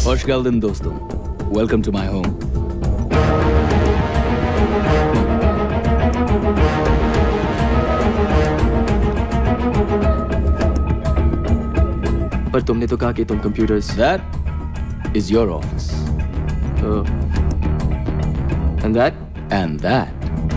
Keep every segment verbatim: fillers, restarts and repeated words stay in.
Hoş geldin dostum. Welcome to my home. पर तुमने तो कहा कि तुम computers. That is your office. Oh. And that? And that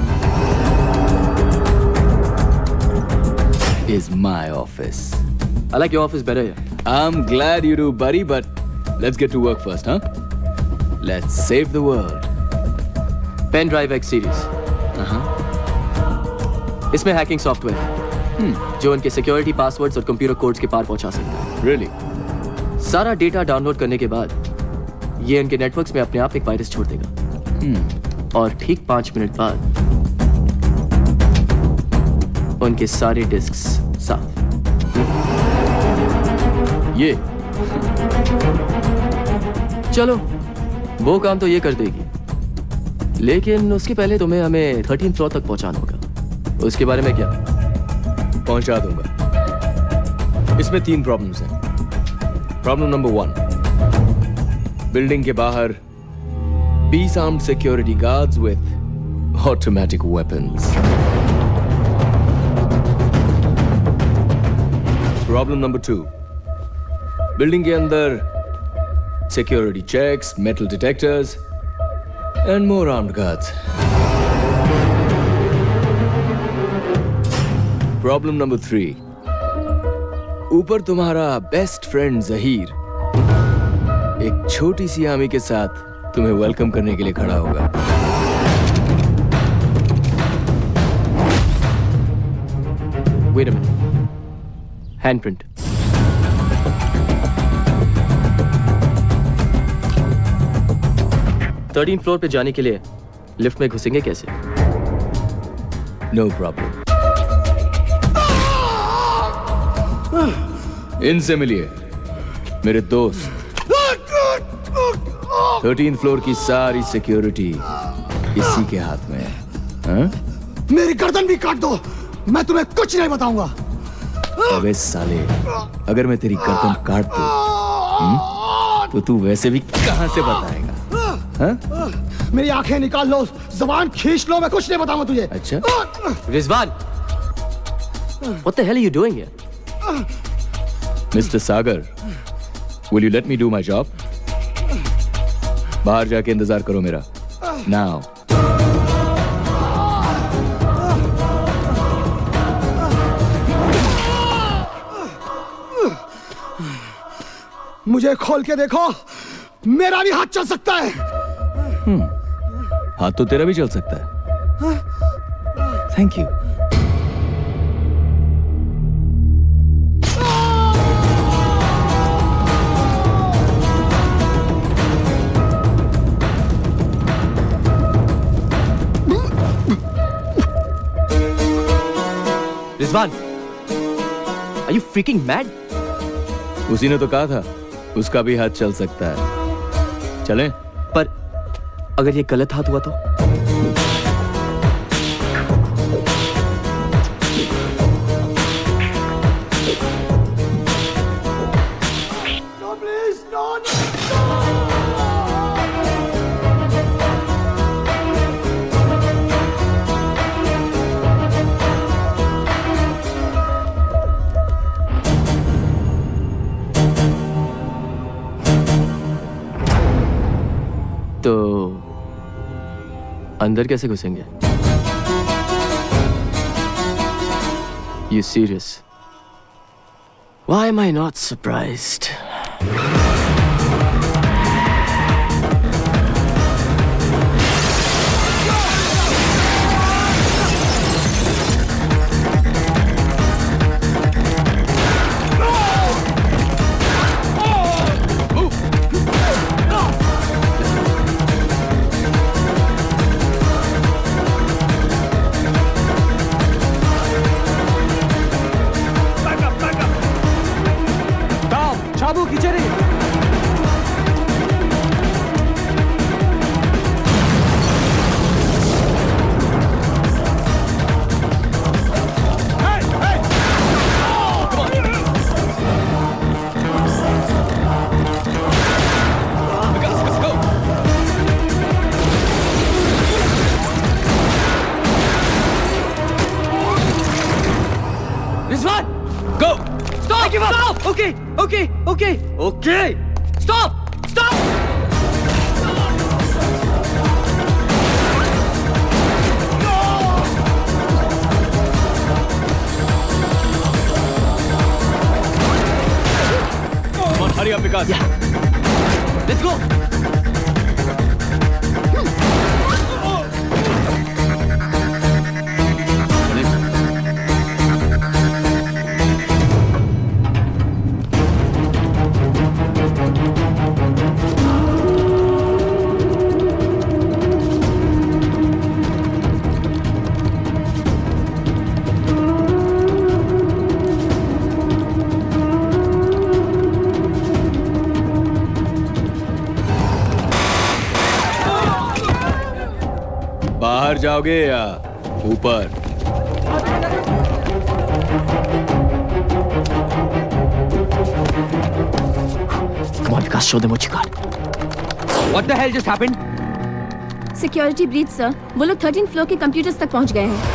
is my office. I like your office better here. I'm glad you do, buddy, but let's get to work first, huh? Let's save the world. Pen Drive X Series. Uh-huh. इसमें hacking software है hmm. जो उनके security passwords और computer codes के पार पहुंचा सकता है. Really? सारा डेटा डाउनलोड करने के बाद ये उनके नेटवर्क्स में अपने आप एक वायरस छोड़ देगा. hmm. और ठीक पांच मिनट बाद उनके सारे डिस्क्स साफ. ये चलो वो काम तो ये कर देगी, लेकिन उसके पहले तुम्हें हमें थर्टीन फ्लोर तक पहुंचाना होगा. उसके बारे में क्या? पहुंचा दूंगा. इसमें तीन प्रॉब्लम्स हैं. प्रॉब्लम नंबर वन, बिल्डिंग के बाहर बीस armed security guards with automatic weapons. Problem number two, building के अंदर security checks, metal detectors and more armed guards. Problem number three, ऊपर तुम्हारा बेस्ट फ्रेंड जहीर एक छोटी सी आर्मी के साथ तुम्हें वेलकम करने के लिए खड़ा होगा. Wait a minute. Handprint. Thirteen floor पे जाने के लिए लिफ्ट में घुसेंगे कैसे? No problem. इनसे मिलिए, मेरे दोस्त. थर्टीन फ्लोर की सारी सिक्योरिटी इसी के हाथ में है. हाँ? मेरी गर्दन भी काट दो, मैं तुम्हें कुछ नहीं बताऊंगा. अबे साले, अगर मैं तेरी गर्दन काट दूं, तो तू वैसे भी कहां से बताएगा? हाँ? मेरी आंखें निकाल लो, जबान खींच लो, मैं कुछ नहीं बताऊंगा तुझे. अच्छा? Rizwan, what the hell are you doing here? Mister Sagar, will you let me do my job? बाहर जाके इंतजार करो मेरा. Now. मुझे खोल के देखो, मेरा भी हाथ चल सकता है. हम्म, हाथ तो तेरा भी चल सकता है. Thank you. Rizwan, are you freaking mad? उसी ने तो कहा था उसका भी हाथ चल सकता है. चलें? पर अगर ये गलत हाथ हुआ तो? No, please, no, no. तो अंदर कैसे घुसेंगे? You serious? Why am I not surprised? बाबू खींचे रही. Stop! Stop! Okay, okay, okay, okay. Stop! Stop! Come on, hurry up, Vikas. Yeah. Let's go. बाहर जाओगे या ऊपर? Come on, Vikas, show them what you got. What the hell just happened? Security breach sir, वो लोग thirteen floor के computers तक पहुंच गए हैं।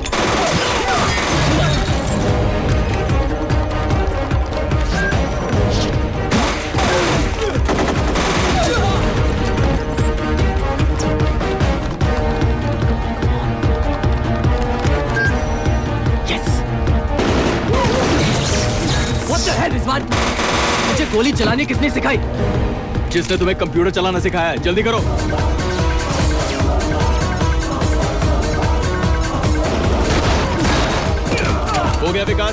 मुझे गोली चलाने किसने सिखाई? जिसने तुम्हें कंप्यूटर चलाना सिखाया है। जल्दी करो। हो गया विकास?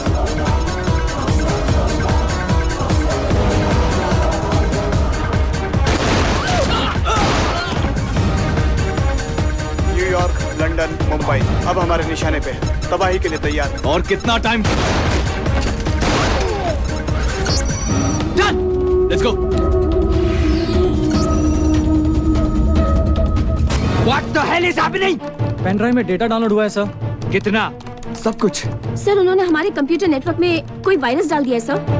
न्यूयॉर्क, लंदन, मुंबई अब हमारे निशाने पे है। तबाही के लिए तैयार। और कितना time? Let's go. What the hell is happening? Pen drive में डेटा डाउनलोड हुआ है सर। कितना? सब कुछ। सर, उन्होंने हमारे कंप्यूटर नेटवर्क में कोई वायरस डाल दिया है सर।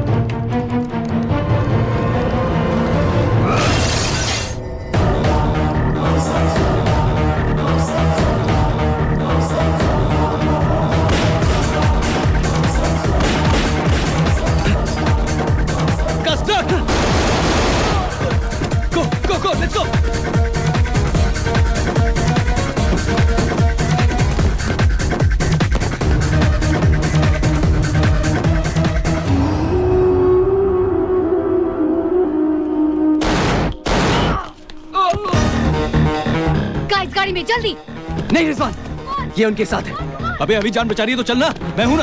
Let's go. गाइस, गाड़ी में जल्दी। नहीं रिजवान, ये उनके साथ है। अबे अभी जान बचा रही है तो चलना, मैं हूं ना।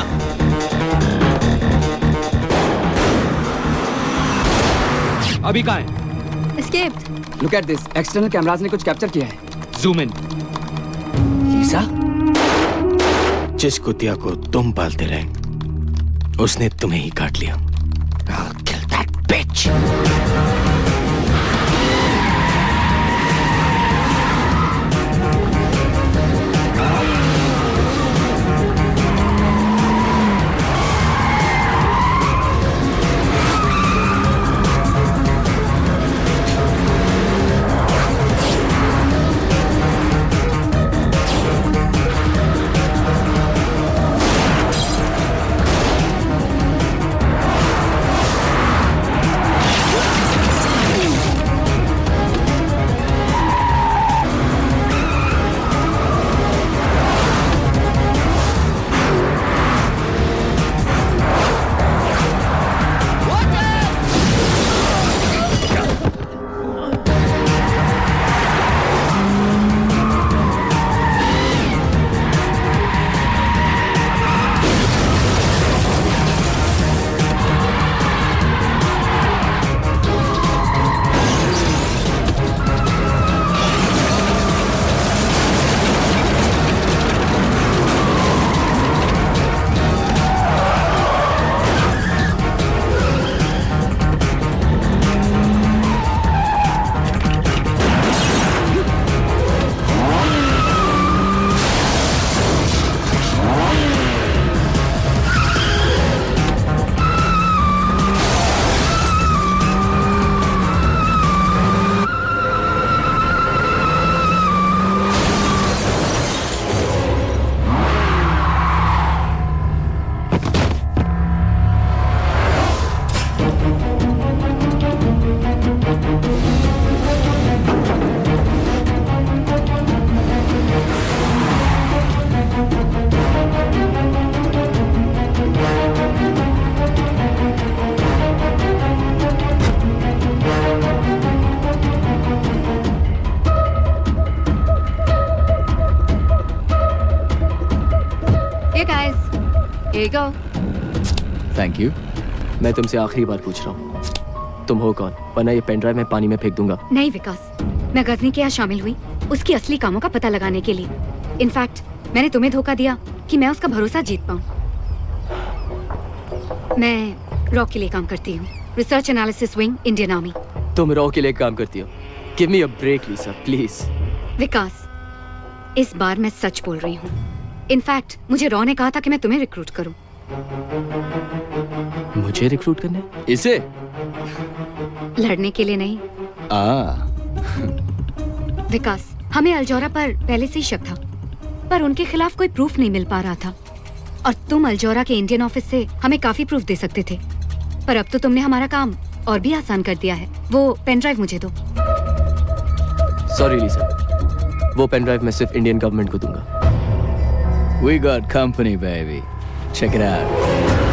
अभी कहाँ है? Escaped. Look at this. External cameras ने कुछ कैप्चर किया है। Zoom in. लीसा? जिस कुतिया को तुम पालते रहे, उसने तुम्हें ही काट लिया। I'll kill that bitch. you go. Thank you. मैं तुमसे आखिरी बार पूछ रहा हूँ, तुम हो कौन? वरना ये पेन ड्राइव मैं पानी में फेंक दूंगा। नहीं विकास, मैं गजनी के यहाँ शामिल हुई उसकी असली कामों का पता लगाने के लिए। इनफैक्ट मैंने तुम्हें धोखा दिया कि मैं उसका भरोसा जीत पाऊँ। मैं रॉ के लिए काम करती हूँ, research analysis wing, Indian army. तुम रॉ के लिए काम करती हो? Give me a break Lisa, please. Vikas, इस बार मैं सच बोल रही हूँ। इनफैक्ट मुझे रॉ ने कहा था कि मैं तुम्हें रिक्रूट करूँ। मुझे रिक्रूट करने? इसे? लड़ने के लिए नहीं। आ विकास, हमें अल्जोरा पर पहले से ही शक था, पर उनके खिलाफ कोई प्रूफ नहीं मिल पा रहा था। और तुम अल्जोरा के इंडियन ऑफिस से हमें काफी प्रूफ दे सकते थे, पर अब तो तुमने हमारा काम और भी आसान कर दिया है। वो पेन ड्राइव मुझे दो। सॉरी लीसा, वो पेन ड्राइव मैं सिर्फ इंडियन गवर्नमेंट को दूंगा। We got company, baby. Check it out.